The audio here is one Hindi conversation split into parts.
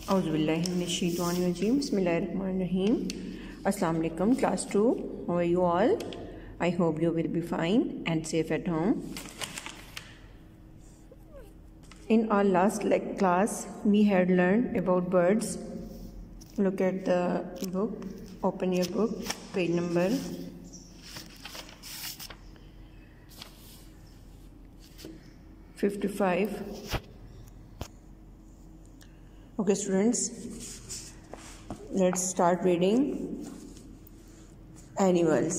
औज़ुबिल्लाहिमिनश्शैतानिर्रजीम बिस्मिल्लाहिर्रहमानिर्रहीम। अस्सलाम वालेकुम class 2, how are you all? I hope you will be fine and safe at home. In our last class we had learned about birds. Look at the book, open your book, page number 55. Okay students, let's start reading animals.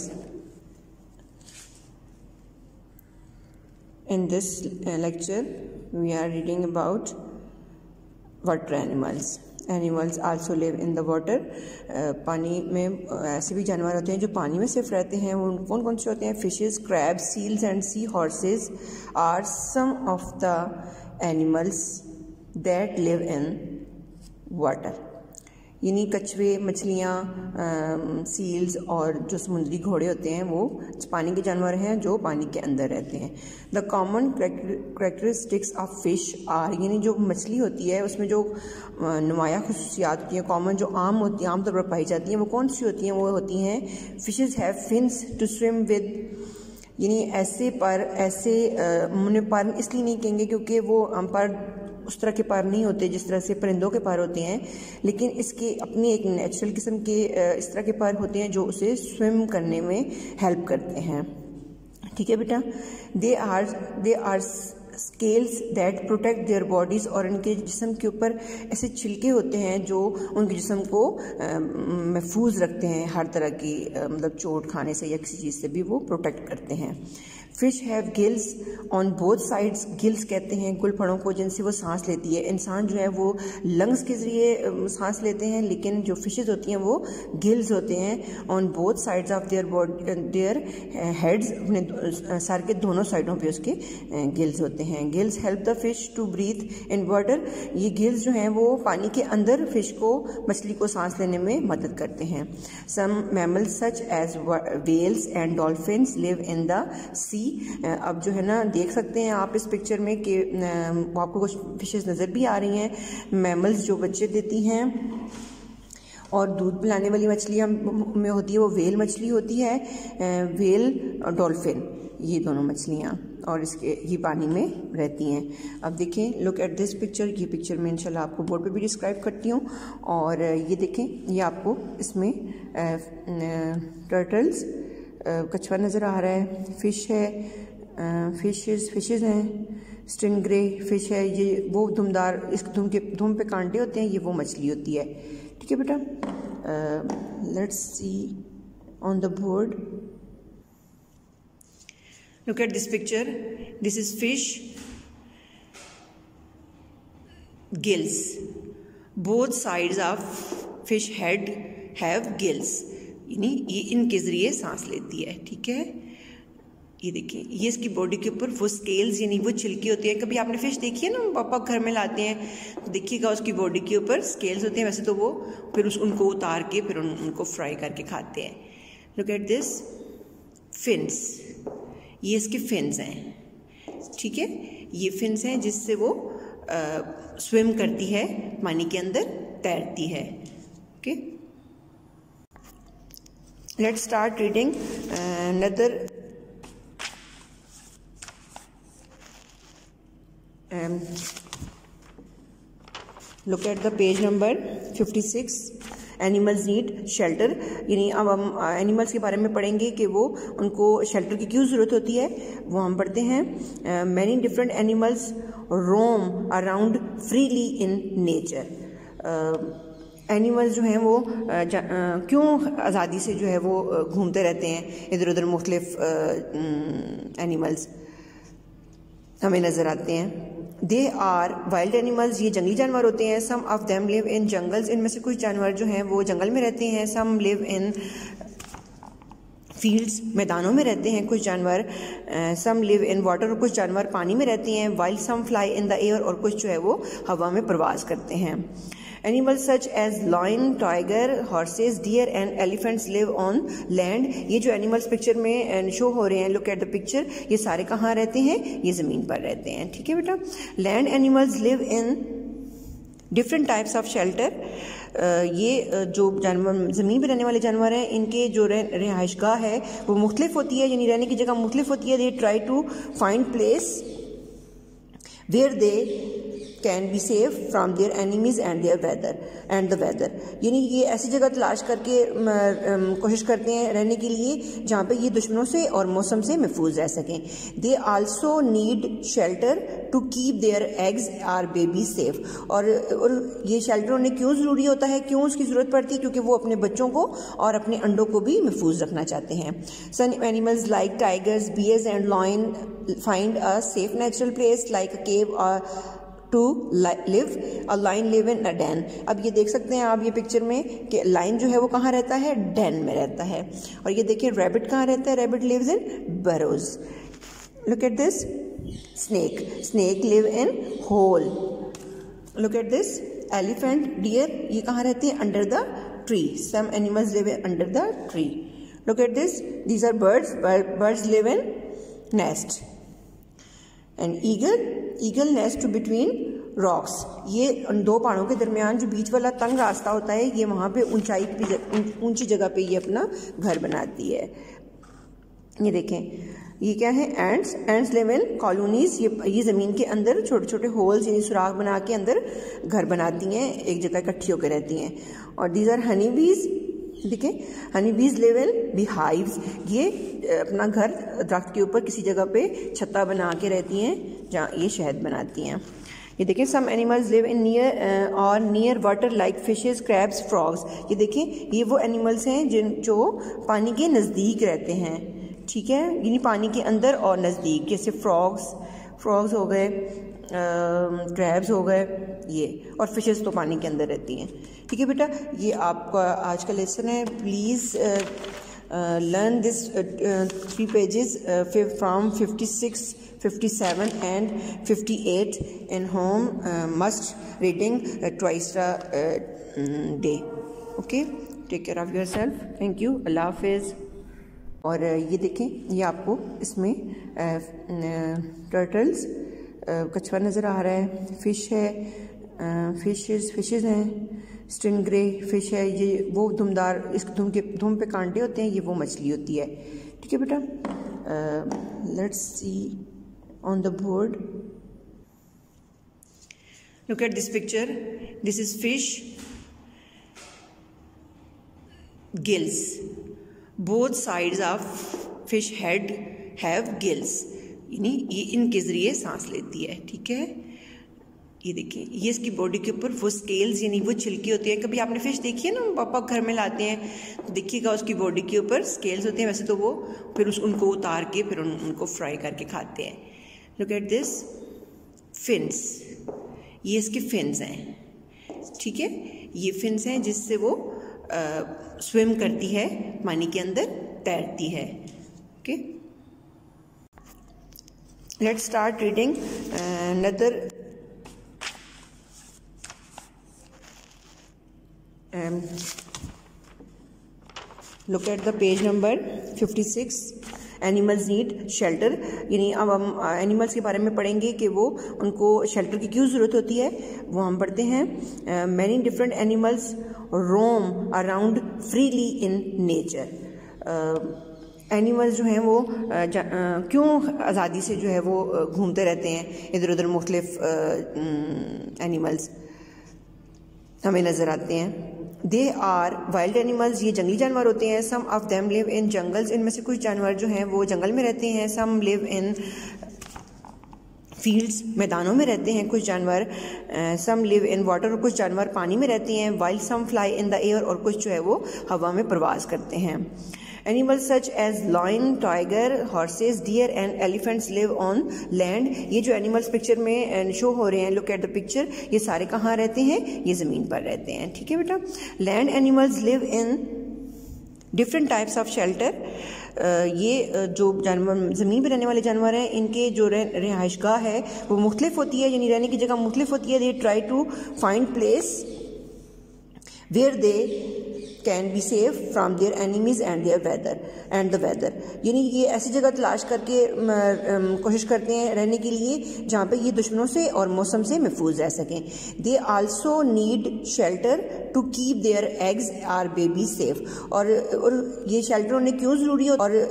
In this lecture we are reading about water animals. Animals also live in the water. पानी में ऐसे भी जानवर होते हैं जो पानी में सिर्फ रहते हैं. वो कौन कौन से होते हैं? Fishes, crabs, seals and sea horses are some of the animals that live in water. यानी कछुए, मछलियाँ, सील्स और जो समुद्री घोड़े होते हैं वो पानी के जानवर हैं जो पानी के अंदर रहते हैं. The common characteristics of fish are, यानी जो मछली होती है उसमें जो नुमाया खसूसियात होती हैं, कॉमन जो आम तौर पर पाई जाती हैं, वो कौन सी होती हैं? वो होती हैं fishes have fins to swim with. यानी ऐसे मुन्ने पर इसलिए नहीं कहेंगे क्योंकि वो पर उस तरह के पर नहीं होते जिस तरह से परिंदों के पर होते हैं, लेकिन इसके अपनी एक नेचुरल किस्म के इस तरह के पर होते हैं जो उसे स्विम करने में हेल्प करते हैं. ठीक है बेटा. They are scales that protect their bodies, और इनके जिस्म के ऊपर ऐसे छिलके होते हैं जो उनके जिस्म को महफूज रखते हैं हर तरह की मतलब चोट खाने से या किसी चीज़ से भी वो प्रोटेक्ट करते हैं. Fish have gills on both sides. Gills कहते हैं गुलफड़ों को जिनसे वो सांस लेती है. इंसान जो है वो लंग्स के ज़रिए सांस लेते हैं, लेकिन जो फिशेज होती हैं वो गिल्स होते हैं on both sides of their heads. अपने सर के दोनों साइडों पे उसके गिल्स होते हैं. Gills help the fish to breathe in water. ये गिल्स जो हैं वो पानी के अंदर फिश को, मछली को सांस लेने में मदद करते हैं. Some mammals such as whales and dolphins live in the sea. अब जो है ना देख सकते हैं आप इस पिक्चर में कि आपको कुछ फिशेस नज़र भी आ रही हैं. मैमल्स जो बच्चे देती हैं और दूध पिलाने वाली मछलियाँ में होती है वो वेल मछली होती है, वेल और डॉल्फिन, ये दोनों मछलियाँ, और ये पानी में रहती हैं. अब देखें, लुक एट दिस पिक्चर. ये पिक्चर में इंशाल्लाह आपको बोर्ड पे भी डिस्क्राइब करती हूँ. और ये देखें, ये आपको इसमें टर्टल्स, कछुआ नज़र आ रहा है, फिश है, फिशेस हैं, स्टिंग्रे फिश है, ये वो धुमदार, इस धुम पे कांटे होते हैं, ये वो मछली होती है. ठीक है बेटा. Let's see on the board. Look at this picture. This is fish. Gills. Both sides of fish head have gills. यानी ये इनके ज़रिए सांस लेती है. ठीक है. ये देखिए, ये इसकी बॉडी के ऊपर वो स्केल्स यानी वो छिलके होती हैं. कभी आपने फिश देखी है ना, पापा घर में लाते हैं तो देखिएगा उसकी बॉडी के ऊपर स्केल्स होते हैं. वैसे तो वो फिर उनको उतार के फिर उनको फ्राई करके खाते हैं. Look at this fins. ये इसके फिन्स हैं. ठीक है. ये फिन्स हैं जिससे वो स्विम करती है, पानी के अंदर तैरती है. Okay. Let's start reading another look at the page number 56. Animals need shelter. यानी अब हम एनिमल्स के बारे में पढ़ेंगे कि वो उनको शेल्टर की क्यों ज़रूरत होती है. वो हम पढ़ते हैं. Many different animals roam around freely in nature. Animals जो हैं वो क्यों आज़ादी से जो है वो घूमते रहते हैं इधर उधर. मुख्तलिफ एनिमल्स हमें नज़र आते हैं. They are wild animals. ये जंगली जानवर होते हैं. Some of them live in jungles. इनमें से कुछ जानवर जो हैं वो जंगल में रहते हैं. सम लिव इन फील्ड्स, मैदानों में रहते हैं कुछ जानवर. सम लिव इन वाटर, और कुछ जानवर पानी में रहते हैं. Wild some fly in the air, और कुछ जो है वो हवा में प्रवास करते हैं. Animals such as lion, tiger, horses, deer and elephants live on land. ये जो animals पिक्चर में शो हो रहे हैं, look at the picture, ये सारे कहाँ रहते हैं? ये ज़मीन पर रहते हैं. ठीक है बेटा. Land animals live in different types of shelter. ये जो जानवर ज़मीन पर रहने वाले जानवर हैं, इनके जो रिहाइशगाह है वो मुख्तलिफ होती है, यानी रहने की जगह मुख्तलिफ होती है। They try to find place where they can be safe from their enemies and the weather, यानी ये ऐसी जगह तलाश करके कोशिश करते हैं रहने के लिए जहाँ पे ये दुश्मनों से और मौसम से महफूज रह सकें। They also need shelter to keep their eggs or baby safe, और ये शेल्टर उन्हें क्यों ज़रूरी होता है, क्यों उसकी ज़रूरत पड़ती है, क्योंकि वो अपने बच्चों को और अपने अंडों को भी महफूज रखना चाहते हैं। Some animals like tigers, bears and lion find a safe natural place like a cave to live, a lion live in a den. अब ये देख सकते हैं आप ये पिक्चर में कि लाइन जो है वो कहाँ रहता है, डैन में रहता है। और ये देखिए रैबिट कहाँ रहता है, rabbit lives in burrows. Look at this snake live in hole. Look at this elephant, deer, ये कहाँ रहते हैं, under the tree. Some animals live under the tree. Look at this, these are birds live in nest. And eagle nest between rocks, ये उन दो पहाड़ों के दरमियान जो बीच वाला तंग रास्ता होता है, ये वहाँ पे ऊंची जगह पे ये अपना घर बनाती है। ये देखें, ये क्या है, एंड्स लिव इन कॉलोनीज। ये ज़मीन के अंदर छोटे छोटे होल्स यानी सुराख बना के अंदर घर बनाती हैं, एक जगह इकट्ठी होकर रहती हैं। और दीज आर हनी बीज, देखें, हनी बीज लिव इन बीहाइव्स, ये अपना घर दरख्त के ऊपर किसी जगह पे छत्ता बना के रहती हैं जहाँ ये शहद बनाती हैं। ये देखें, some animals live in near water like fishes, crabs, frogs. ये देखें, ये वो एनिमल्स हैं जो पानी के नज़दीक रहते हैं, ठीक है, यानी पानी के अंदर और नज़दीक, जैसे फ्रॉग्स हो गए, क्रैब्स हो गए ये, और फिशेस तो पानी के अंदर रहती हैं। ठीक है बेटा, ये आपका आज का लेसन है। Please learn this 3 pages from 56, 57 and 58 in home. Must reading twice a day. Okay, take care of yourself. Thank you. Allah Hafiz. और ये देखें, ये आपको इसमें टर्टल्स, कछुआ नज़र आ रहा है, फिश है, फिशेस हैं, स्टिंग्रे फिश है, ये वो धुमदार, इस धुम पे कांटे होते हैं, ये वो मछली होती है। ठीक है बेटा, let's see on the board. Look at this picture, this is fish, gills, both sides of fish head have gills, यानी ये इनके ज़रिए सांस लेती है। ठीक है, ये देखिए, ये इसकी बॉडी के ऊपर वो स्केल्स यानी वो छिलके होती हैं। कभी आपने फिश देखी है ना, पापा घर में लाते हैं तो देखिएगा उसकी बॉडी के ऊपर स्केल्स होते हैं। वैसे तो वो फिर उनको उतार के फिर उनको फ्राई करके खाते हैं। लुक एट दिस फिन्स, ये इसके फिन्स हैं। ठीक है, ये फिन्स हैं जिससे वो स्विम करती है, पानी के अंदर तैरती है। Okay, let's start reading another look at the page number 56. Animals need shelter, यानी अब हम एनिमल्स के बारे में पढ़ेंगे कि वो उनको शेल्टर की क्यों ज़रूरत होती है। वो हम पढ़ते हैं, many different animals roam around freely in nature. Animals जो हैं वो क्यों आज़ादी से जो है वो घूमते रहते हैं, इधर उधर मुख्तलिफ एनिमल्स हमें नज़र आते हैं। दे आर वाइल्ड एनिमल्स, ये जंगली जानवर होते हैं। Some of them live in jungles, इनमें से कुछ जानवर जो हैं वो जंगल में रहते हैं। सम लिव इन फील्ड्स, मैदानों में रहते हैं कुछ जानवर। सम लिव इन वाटर, और कुछ जानवर पानी में रहते हैं। Wild some fly in the air, और कुछ जो है वो हवा में प्रवास करते हैं। Animals such as lion, tiger, horses, deer and elephants live on land. ये जो एनिमल्स पिक्चर में शो हो रहे हैं, लुक एट द पिक्चर, ये सारे कहाँ रहते हैं, ये ज़मीन पर रहते हैं। ठीक है बेटा, land animals live in different types of shelter. ये जो जानवर ज़मीन पर रहने वाले जानवर हैं, इनके जो रिहाइशगाह है वो मुख्तलिफ होती है, यानी रहने की जगह मुख्तलिफ होती है। They try to find place where they can be safe from their enemies and the weather. यानी ये ऐसी जगह तलाश करके कोशिश करते हैं रहने के लिए जहाँ पे ये दुश्मनों से और मौसम से महफूज रह सकें। They also need shelter to keep their eggs or baby safe. और ये शेल्टर उन्हें क्यों ज़रूरी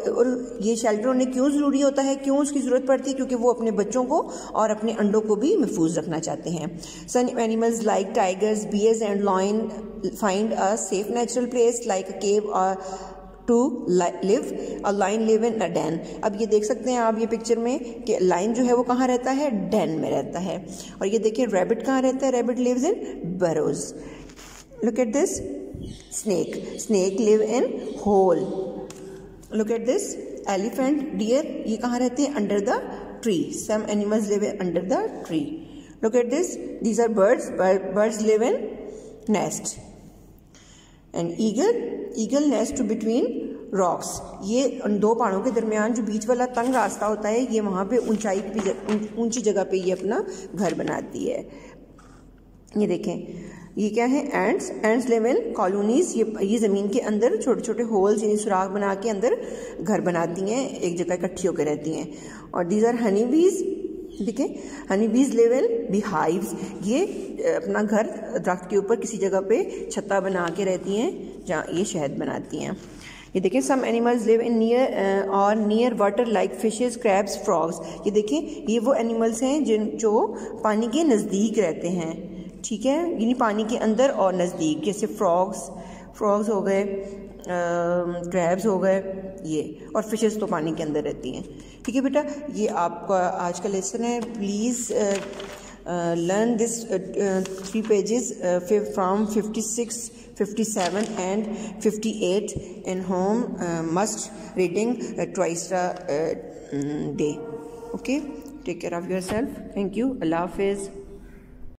होता है, क्यों उसकी ज़रूरत पड़ती है? क्योंकि वो अपने बच्चों को और अपने अंडों को भी महफूज रखना चाहते हैं। Some animals like tigers, bears and lion find a safe natural place like a cave or to live. A lion live in a den. अब ये देख सकते हैं आप ये पिक्चर में कि लाइन जो है वो कहाँ रहता है, डेन में रहता है। और ये देखिए रैबिट कहाँ रहता है, rabbit lives in burrows. Look at this snake live in hole. Look at this elephant, deer, ये कहाँ रहते हैं, under the tree. Some animals live under the tree. Look at this, these are birds live in nest. And eagle nest between rocks. ये उन दो पहाड़ों के दरमियान जो बीच वाला तंग रास्ता होता है, ये वहाँ पे ऊंची जगह पे ये अपना घर बनाती है। ये देखें ये क्या है, एंड्स लिव इन कॉलोनीज। ये ज़मीन के अंदर छोटे छोटे होल्स यानी सुराख बना के अंदर घर बनाती हैं, एक जगह इकट्ठी होकर रहती हैं। और दीज आर हनी बीज। देखें हनी बीज लिव इन बीहाइव्स। ये अपना घर दरख्त के ऊपर किसी जगह पे छत्ता बना के रहती हैं जहाँ ये शहद बनाती हैं। ये देखें some animals live in near water like fishes, crabs, frogs. ये देखें ये वो एनिमल्स हैं जो पानी के नज़दीक रहते हैं, ठीक है, यानी पानी के अंदर और नज़दीक, जैसे फ्रॉग्स हो गए, क्रैब्स हो गए ये, और फिशेस तो पानी के अंदर रहती हैं। ठीक है बेटा, ये आपका आज का लेसन है। Please learn this 3 pages from 56, 57 and 58 in home, must reading twice a day. Okay, take care of yourself. Thank you. Allah Hafiz.